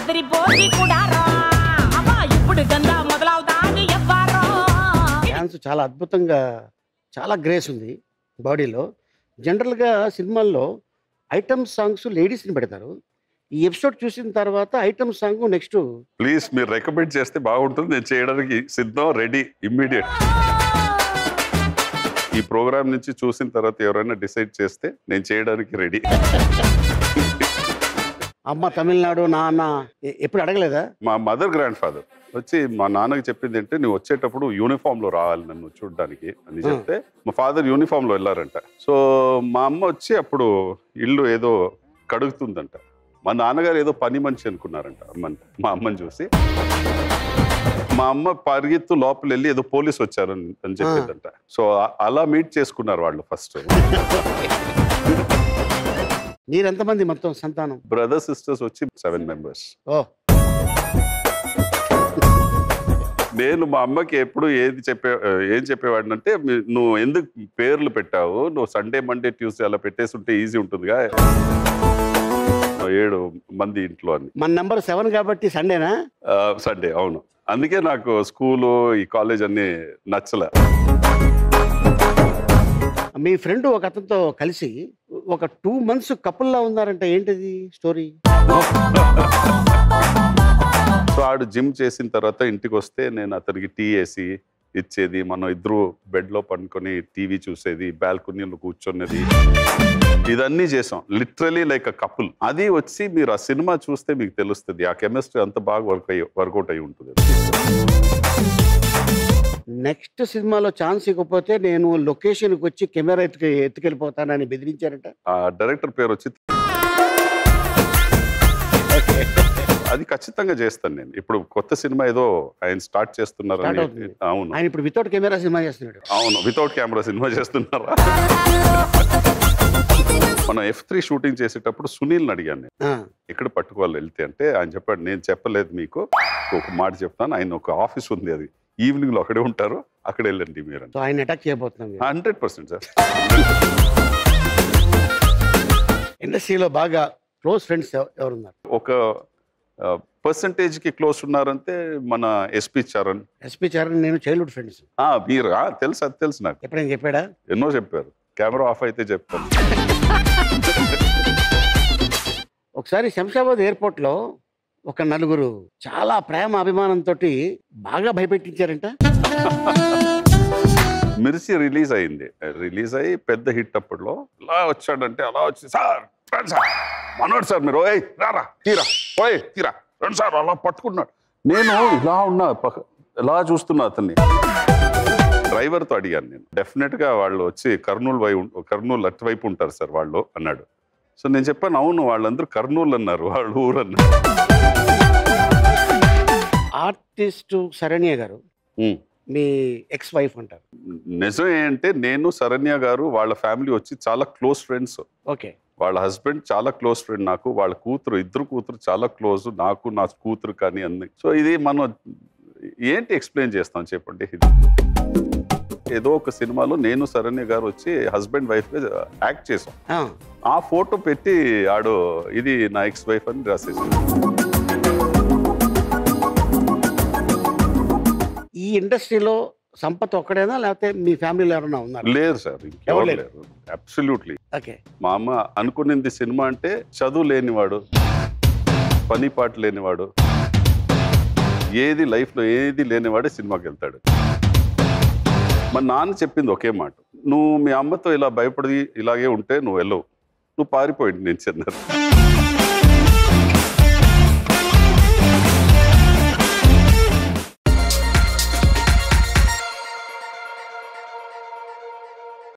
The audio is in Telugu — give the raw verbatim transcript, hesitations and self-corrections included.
డాన్స్ చాలా అద్భుతంగా, చాలా గ్రేస్ ఉంది బాడీలో. జనరల్గా సినిమాల్లో ఐటమ్ సాంగ్స్ లేడీస్ని పెడతారు. ఈ ఎపిసోడ్ చూసిన తర్వాత ఐటమ్ సాంగ్ నెక్స్ట్ ప్లీజ్ మీరు రికమెండ్ చేస్తే బాగుంటుంది. నేను చేయడానికి సిద్ధం, రెడీ, ఇమ్మీడియట్. ఈ ప్రోగ్రామ్ నుంచి చూసిన తర్వాత ఎవరైనా డిసైడ్ చేస్తే నేను చేయడానికి రెడీ. అమ్మ తమిళనాడు, నాన్న ఎప్పుడు అడగలేదా? మా మదర్ గ్రాండ్ ఫాదర్ వచ్చి మా నాన్నకి చెప్పింది ఏంటంటే, నువ్వు వచ్చేటప్పుడు యూనిఫామ్ లో రావాలి నన్ను చూడడానికి అని చెప్తే, మా ఫాదర్ యూనిఫామ్ లో వెళ్ళారంట. సో మా అమ్మ వచ్చి అప్పుడు ఇల్లు ఏదో కడుగుతుందంట. మా నాన్నగారు ఏదో పని మనిషి అనుకున్నారంట అమ్మని, మా అమ్మని చూసి. మా అమ్మ పరిగెత్తు లోపల వెళ్ళి ఏదో పోలీసు వచ్చారు అని చెప్పిందంట. సో అలా మీట్ చేసుకున్నారు వాళ్ళు ఫస్ట్. మీరెంతమంది మొత్తం సంతానం? బ్రదర్ సిస్టర్స్ వచ్చి సెవెన్ మెంబర్స్. నేను మా అమ్మకి ఎప్పుడు ఏది చెప్పే ఏం చెప్పేవాడిని అంటే, నువ్వు ఎందుకు పేర్లు పెట్టావు, నువ్వు సండే మండే ట్యూస్డే అలా పెట్టేసి ఉంటే ఈజీ ఉంటుందిగా, ఏడు మంది ఇంట్లో అని. మన నెంబర్ సెవెన్ కాబట్టి సండేనా? సండే, అవును. అందుకే నాకు స్కూలు ఈ కాలేజ్ అన్ని నచ్చలే. మీ ఫ్రెండ్ ఒక అతనితో కలిసి ఒక టూ మంత్స్ కపుల్లా ఉన్నారంట, ఏంటిది స్టోరీ? సో ఆడు జిమ్ చేసిన తర్వాత ఇంటికి వస్తే నేను అతనికి టీ వేసి ఇచ్చేది, మనం ఇద్దరు బెడ్లో పండుకొని టీవీ చూసేది, బాల్కనీలో కూర్చున్నది, ఇదన్నీ చేసాం. Literally like a couple. అది వచ్చి మీరు ఆ సినిమా చూస్తే మీకు తెలుస్తుంది ఆ కెమిస్ట్రీ అంత బాగా వర్క్ అయ్యి వర్కౌట్ అయ్యి ఉంటుంది. నెక్స్ట్ సినిమాలో ఛాన్స్ ఇవ్వకపోతే నేను లొకేషన్కి వచ్చి కెమెరా ఎత్తుకు ఎత్తుకెళ్ళిపోతానని బెదిరించారట. ఆ డైరెక్టర్ పేరు వచ్చి, అది ఖచ్చితంగా చేస్తాను నేను. ఇప్పుడు కొత్త సినిమా ఏదో ఆయన స్టార్ట్ చేస్తున్నారు. అవును, ఆయన ఇప్పుడు వితౌట్ కెమెరా సినిమా చేస్తున్నాడు. అవును, వితౌట్ కెమెరా సినిమా చేస్తున్నారా? మనం ఎఫ్ త్రీ షూటింగ్ చేసేటప్పుడు సునీల్ని అడిగాను నేను, ఎక్కడ పట్టుకోవాలి వెళ్తే అంటే, ఆయన చెప్పాడు, నేను చెప్పలేదు మీకు, ఒక మాట చెప్తాను, ఆయన ఒక ఆఫీస్ ఉంది, అది ఈవినింగ్ లో అక్కడే ఉంటారు, అక్కడ వెళ్ళండి మీరు. ఆయన అటాక్ చేయబోతున్నాం. Hundred percent sir. ఇండస్ట్రీలో బాగా క్లోజ్ ఫ్రెండ్స్ ఎవరున్నారు? ఒక పర్సంటేజ్ కి క్లోజ్ ఉన్నారంటే మన ఎస్పీ చరణ్. ఎస్పీ చరణ్ నేను చైల్డ్హుడ్ ఫ్రెండ్స్. మీరు తెలుసు, అది తెలుసు నాకు. ఎప్పుడైనా చెప్పాడా? ఎన్నో చెప్పారు. కెమెరా ఆఫ్ అయితే చెప్తాను. ఒకసారి శంషాబాద్ ఎయిర్పోర్ట్ లో ఒక నలుగురు చాలా ప్రేమ అభిమానంతో బాగా భయపెట్టించారంట. మిర్చి రిలీజ్ అయింది, రిలీజ్ అయ్యి పెద్ద హిట్. అప్పట్లో ఇలా వచ్చాడంటే అలా వచ్చి, సార్ సార్ మనోడు సార్, మీరు ఓయ్ రారా తీరా, ఓయ్ తీరా రండి సార్, అలా పట్టుకున్నాడు. నేను ఇలా ఉన్నా, ఇలా చూస్తున్నా అతన్ని. డ్రైవర్తో అడిగాను నేను, డెఫినెట్ గా వాళ్ళు వచ్చి కర్నూలు వై కర్నూలు అటువైపు ఉంటారు సార్ వాళ్ళు అన్నాడు. సో నేను చెప్పాను, అవును వాళ్ళందరూ కర్నూలు అన్నారు, వాళ్ళు ఊరు అన్నారు. ఆర్టిస్టు శరణ్య గారు మీ ఎక్స్ వైఫ్ అంటారు. నిజం ఏంటంటే, నేను శరణ్య గారు వాళ్ళ ఫ్యామిలీ వచ్చి చాలా క్లోజ్ ఫ్రెండ్స్. ఓకే. వాళ్ళ హస్బెండ్ చాలా క్లోజ్ ఫ్రెండ్ నాకు, వాళ్ళ కూతురు, ఇద్దరు కూతురు చాలా క్లోజ్ నాకు, నా కూతురు కానీ అన్ని. సో ఇది మనం ఏంటి ఎక్స్ప్లెయిన్ చేస్తాం చెప్పండి. ఇది ఏదో ఒక సినిమాలో నేను శరణ్య గారు వచ్చి హస్బెండ్ వైఫ్ గా యాక్ట్ చేసాం. ఆ ఫోటో పెట్టి ఆడు ఇది నా ఎక్స్ వైఫ్ అని రాసేసి. ఈ ఇండస్ట్రీలో సంపత్ ఒక్కడేనా, లేకపోతే మీ ఫ్యామిలీలో ఎవరైనా ఉన్నారు? లేదు సార్, ఇంకెవరు లేరు. అబ్సల్యూట్లీ. ఓకే. మా అమ్మ అనుకునింది సినిమా అంటే చదువు లేనివాడు, పని పాట లేనివాడు, ఏది లైఫ్లో ఏది లేనివాడే సినిమాకి వెళ్తాడు. మా నాన్న చెప్పింది ఒకే మాట, నువ్వు మీ అమ్మతో ఇలా భయపడి ఇలాగే ఉంటే నువ్వు వెళ్ళవు, నువ్వు పారిపోయింది నేను చిన్నారు.